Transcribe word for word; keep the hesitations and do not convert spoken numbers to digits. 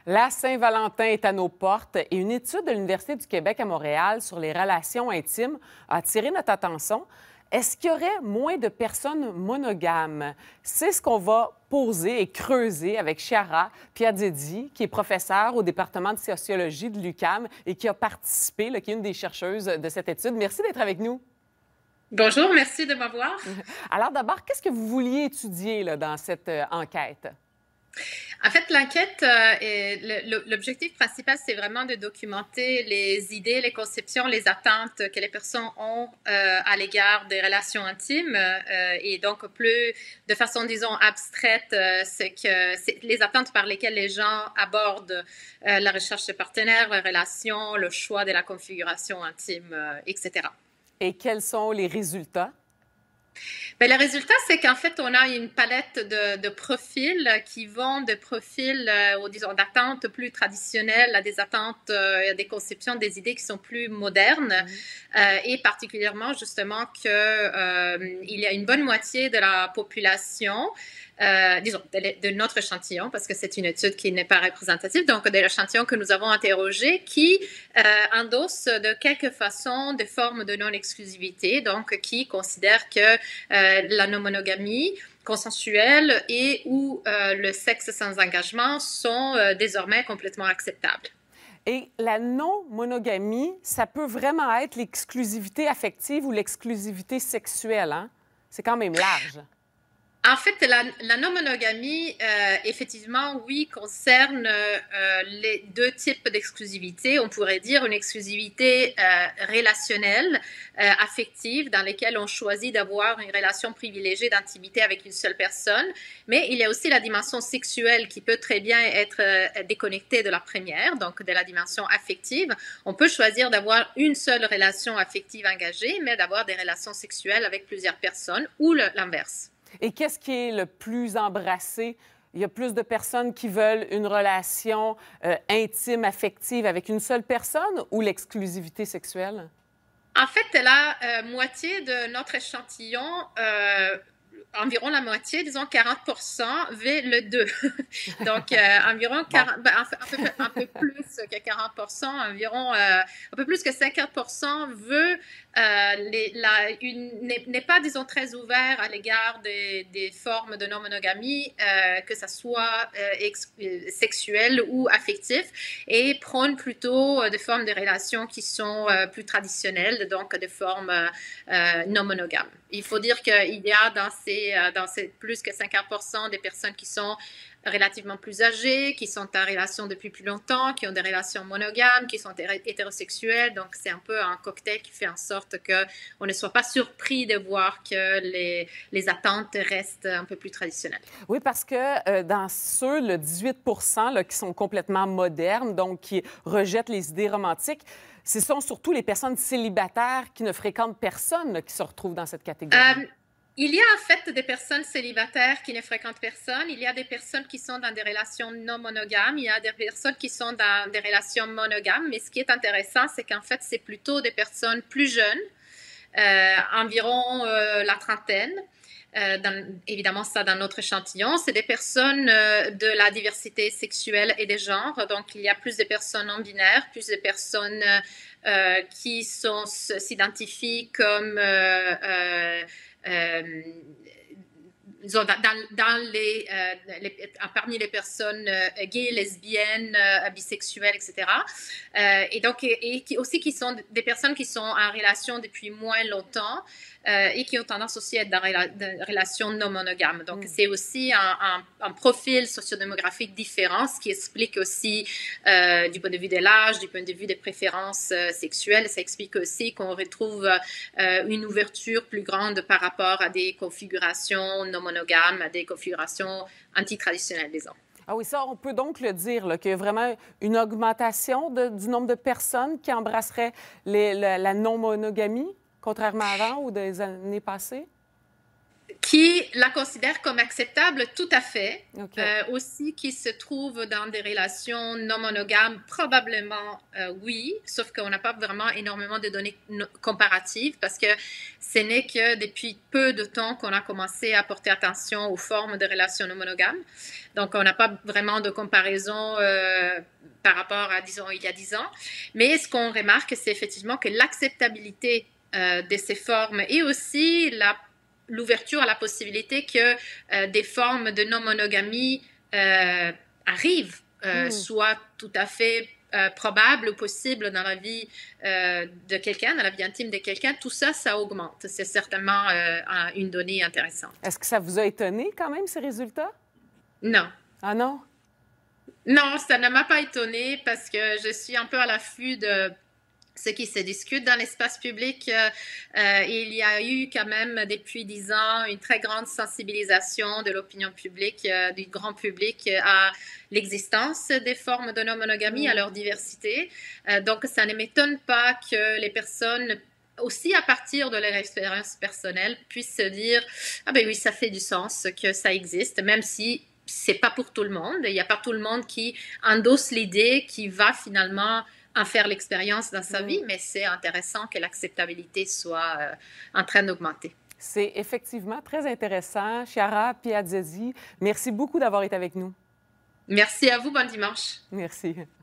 La Saint-Valentin est à nos portes et une étude de l'Université du Québec à Montréal sur les relations intimes a attiré notre attention. Est-ce qu'il y aurait moins de personnes monogames? C'est ce qu'on va poser et creuser avec Chiara Piazzedi, qui est professeure au département de sociologie de l'U Q A M et qui a participé, là, qui est une des chercheuses de cette étude. Merci d'être avec nous. Bonjour, merci de m'avoir. Alors d'abord, qu'est-ce que vous vouliez étudier là, dans cette euh, enquête? En fait, l'enquête, euh, l'objectif principal, c'est vraiment de documenter les idées, les conceptions, les attentes que les personnes ont euh, à l'égard des relations intimes. Euh, et donc, plus de façon, disons, abstraite, euh, c'est que c'est les attentes par lesquelles les gens abordent euh, la recherche de partenaires, les relations, le choix de la configuration intime, euh, et cetera. Et quels sont les résultats? Bien, le résultat, c'est qu'en fait, on a une palette de, de profils qui vont de profils, euh, disons, d'attentes plus traditionnelles à des attentes, euh, des conceptions, des idées qui sont plus modernes, mmh. euh, et particulièrement, justement, qu'il euh, y a une bonne moitié de la population, euh, disons, de, de notre échantillon, parce que c'est une étude qui n'est pas représentative, donc de l'échantillon que nous avons interrogé, qui euh, endosse de quelque façon des formes de non-exclusivité, donc qui considère que euh, la non-monogamie consensuelle et ou euh, le sexe sans engagement sont euh, désormais complètement acceptables. Et la non-monogamie, ça peut vraiment être l'exclusivité affective ou l'exclusivité sexuelle, hein? C'est quand même large. En fait, la, la non-monogamie, euh, effectivement, oui, concerne euh, les deux types d'exclusivité. On pourrait dire une exclusivité euh, relationnelle, euh, affective, dans laquelle on choisit d'avoir une relation privilégiée d'intimité avec une seule personne. Mais il y a aussi la dimension sexuelle qui peut très bien être euh, déconnectée de la première, donc de la dimension affective. On peut choisir d'avoir une seule relation affective engagée, mais d'avoir des relations sexuelles avec plusieurs personnes ou l'inverse. Et qu'est-ce qui est le plus embrassé? Il y a plus de personnes qui veulent une relation euh, intime, affective avec une seule personne ou l'exclusivité sexuelle? En fait, la euh, moitié de notre échantillon, euh, environ la moitié, disons quarante pour cent, veut le deux. Donc, euh, environ quarante, bon. ben, un, peu, un peu plus que quarante pour cent, environ euh, un peu plus que cinquante pour cent veut euh, les, la, une, n'est pas, disons, très ouvert à l'égard des, des formes de non-monogamie, euh, que ce soit euh, ex, sexuel ou affectif, et prône plutôt euh, des formes de relations qui sont euh, plus traditionnelles, donc des formes euh, non monogames. Il faut dire qu'il y a dans ces, dans ces plus que cinquante pour cent des personnes qui sont relativement plus âgées, qui sont en relation depuis plus longtemps, qui ont des relations monogames, qui sont hétérosexuelles. Donc, c'est un peu un cocktail qui fait en sorte qu'on ne soit pas surpris de voir que les, les attentes restent un peu plus traditionnelles. Oui, parce que euh, dans ceux, le dix-huit pour cent là, qui sont complètement modernes, donc qui rejettent les idées romantiques, ce sont surtout les personnes célibataires qui ne fréquentent personne là, qui se retrouvent dans cette catégorie. Euh, Il y a en fait des personnes célibataires qui ne fréquentent personne. Il y a des personnes qui sont dans des relations non monogames. Il y a des personnes qui sont dans des relations monogames. Mais ce qui est intéressant, c'est qu'en fait, c'est plutôt des personnes plus jeunes, euh, environ euh, la trentaine. Euh, dans, évidemment, ça dans notre échantillon. C'est des personnes euh, de la diversité sexuelle et des genres. Donc, il y a plus de personnes non binaires, plus de personnes euh, qui sont, s'identifient comme... Euh, euh, Euh, dans, dans les, euh, les, parmi les personnes euh, gays, lesbiennes, euh, bisexuelles, et cetera. Euh, et donc, et, et aussi qui sont des personnes qui sont en relation depuis moins longtemps euh, et qui ont tendance aussi à être dans des relations non monogames. Donc, mm. c'est aussi un, un, un profil sociodémographique différent, ce qui explique aussi, euh, du point de vue de l'âge, du point de vue des préférences euh, sexuelles, ça explique aussi qu'on retrouve euh, une ouverture plus grande par rapport à des configurations non monogames, à des configurations antitraditionnelles, disons. Ah oui, ça, on peut donc le dire, qu'il y a vraiment une augmentation de, du nombre de personnes qui embrasseraient les, la, la non-monogamie, contrairement à avant ou des années passées? qui la considèrent comme acceptable, tout à fait. Okay. Euh, aussi, qui se trouvent dans des relations non monogames, probablement euh, oui, sauf qu'on n'a pas vraiment énormément de données comparatives parce que ce n'est que depuis peu de temps qu'on a commencé à porter attention aux formes de relations non monogames. Donc, on n'a pas vraiment de comparaison euh, par rapport à, disons, il y a dix ans. Mais ce qu'on remarque, c'est effectivement que l'acceptabilité euh, de ces formes et aussi la l'ouverture à la possibilité que euh, des formes de non-monogamie euh, arrivent, euh, mmh. soient tout à fait euh, probables ou possibles dans la vie euh, de quelqu'un, dans la vie intime de quelqu'un, tout ça, ça augmente. C'est certainement euh, une donnée intéressante. Est-ce que ça vous a étonné quand même, ces résultats? Non. Ah non? Non, ça ne m'a pas étonnée parce que je suis un peu à l'affût de ce qui se discute dans l'espace public. Euh, il y a eu quand même depuis dix ans une très grande sensibilisation de l'opinion publique, euh, du grand public à l'existence des formes de non-monogamie, à leur diversité. Euh, donc, ça ne m'étonne pas que les personnes, aussi à partir de leur expérience personnelle, puissent se dire « Ah ben oui, ça fait du sens que ça existe », même si c'est pas pour tout le monde. Il n'y a pas tout le monde qui endosse l'idée, qui va finalement en faire l'expérience dans sa mmh. vie, mais c'est intéressant que l'acceptabilité soit euh, en train d'augmenter. C'est effectivement très intéressant. Chiara Piazzesi, merci beaucoup d'avoir été avec nous. Merci à vous. Bon dimanche. Merci.